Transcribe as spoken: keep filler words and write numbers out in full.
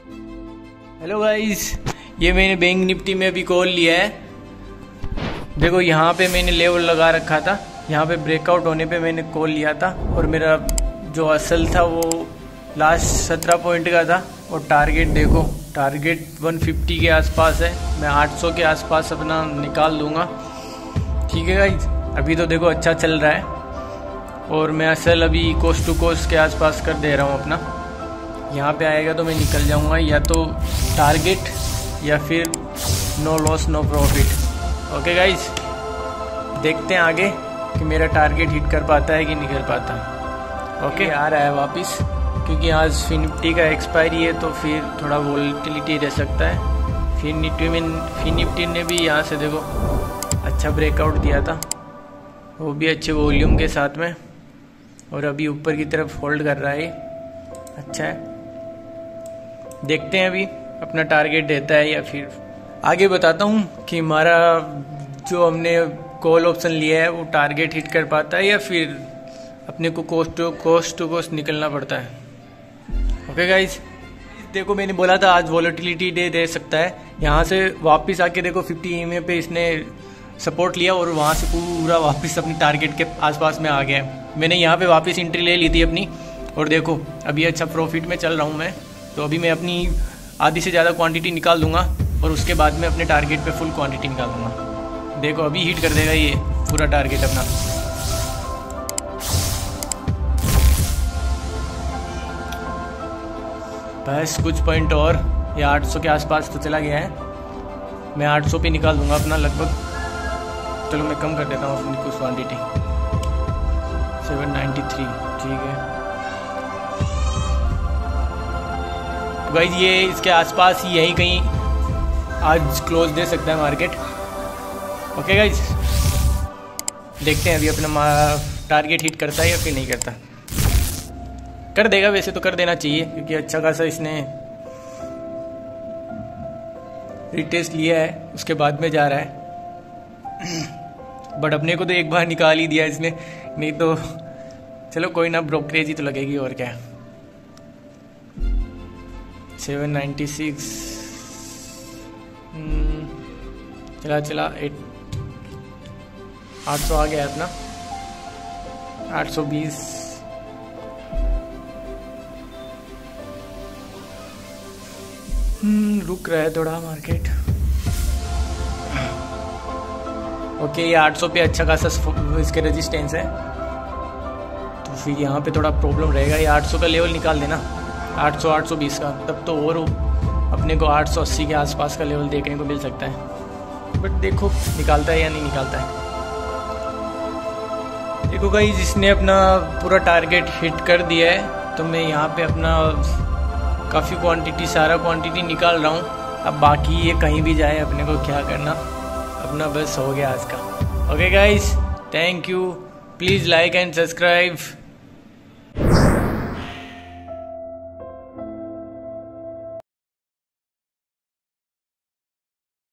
Hello guys, ये मैंने bank Nifty में अभी कॉल लिया है। देखो यहाँ पे मैंने लेवल लगा रखा था, यहाँ पे ब्रेकआउट होने पे मैंने कॉल लिया था और मेरा जो असल था वो लास्ट सत्रह पॉइंट का था और टारगेट देखो, टारगेट एक सौ पचास के आसपास है। मैं आठ सौ के आसपास अपना निकाल दूंगा। ठीक है गाइस, अभी तो देखो अच्छा चल रहा है और मैं असल अभी कोस्ट टू कोस्ट के आसपास कर दे रहा हूँ अपना। यहाँ पे आएगा तो मैं निकल जाऊँगा, या तो टारगेट या फिर no loss no profit. Okay guys, देखते हैं आगे कि मेरा टारगेट हिट कर पाता है कि नहीं कर पाता। ओके okay, आ रहा है वापस, क्योंकि आज फिनिफ्टी का एक्सपायरी है तो फिर थोड़ा वोलेटिलिटी रह सकता है। फिर निफ्टी में फिनिफ्टी ने भी यहाँ से देखो अच्छा ब्रेकआउट दिया था, वो भी अच्छे वॉल्यूम के साथ में, और अभी ऊपर की तरफ होल्ड कर रहा है। अच्छा है, देखते हैं अभी अपना टारगेट देता है या फिर आगे बताता हूँ कि हमारा जो हमने कॉल ऑप्शन लिया है वो टारगेट हिट कर पाता है या फिर अपने को cost to cost to cost निकलना पड़ता है। ओके गाइस, देखो मैंने बोला था आज वॉलेटिलिटी डे दे सकता है। यहाँ से वापस आके देखो पचास ई एम ए पे इसने सपोर्ट लिया और वहाँ से पूरा वापस अपने टारगेट के आसपास में आ गया। मैंने यहाँ पे वापस एंट्री ले ली थी अपनी और देखो अभी अच्छा प्रॉफिट में चल रहा हूँ मैं। तो अभी मैं अपनी आधी से ज़्यादा क्वांटिटी निकाल दूंगा और उसके बाद में अपने टारगेट पे फुल क्वांटिटी निकाल दूंगा। देखो अभी हिट कर देगा ये पूरा टारगेट अपना। बस कुछ पॉइंट और, ये आठ सौ के आसपास तो चला गया है। मैं आठ सौ पे निकाल दूंगा अपना लगभग। चलो मैं कम कर देता हूँ अपनी कुछ क्वांटिटी, सेवन नाइन्टी थ्री। ठीक है गाइस, ये इसके आसपास ही यही कहीं आज क्लोज दे सकता है मार्केट। ओके गाइस, देखते हैं अभी अपना टारगेट हिट करता है या फिर नहीं करता। कर देगा, वैसे तो कर देना चाहिए क्योंकि अच्छा खासा इसने रिटेस्ट लिया है, उसके बाद में जा रहा है। बट अपने को तो एक बार निकाल ही दिया इसने, नहीं तो चलो कोई ना, ब्रोकरेज ही तो लगेगी और क्या। सेवन नाइन्टी सिक्स चला चला एट आठ सौ आ गया अपना, आठ सौ बीस। हम्म रुक रहा है थोड़ा मार्केट। ओके, ये आठ सौ पे अच्छा खासा इसके रेजिस्टेंस है, तो फिर यहाँ पे थोड़ा प्रॉब्लम रहेगा। ये आठ सौ का लेवल निकाल देना, आठ सौ आठ सौ बीस का, तब तो और अपने को आठ सौ अस्सी के आसपास का लेवल देखने को मिल सकता है। बट देखो निकालता है या नहीं निकालता है। देखो गाइस, जिसने अपना पूरा टारगेट हिट कर दिया है तो मैं यहाँ पे अपना काफ़ी क्वांटिटी सारा क्वांटिटी निकाल रहा हूँ। अब बाकी ये कहीं भी जाए अपने को क्या करना, अपना बस हो गया आज का। Okay guys, thank you, please like and subscribe.